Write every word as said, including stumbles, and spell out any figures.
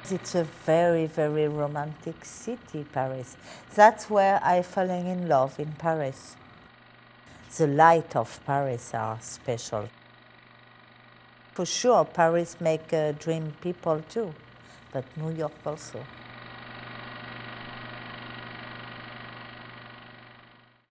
It's a very, very romantic city, Paris. That's where I fell in love in Paris. The light of Paris are special. For sure, Paris make uh, dream people too, but New York also.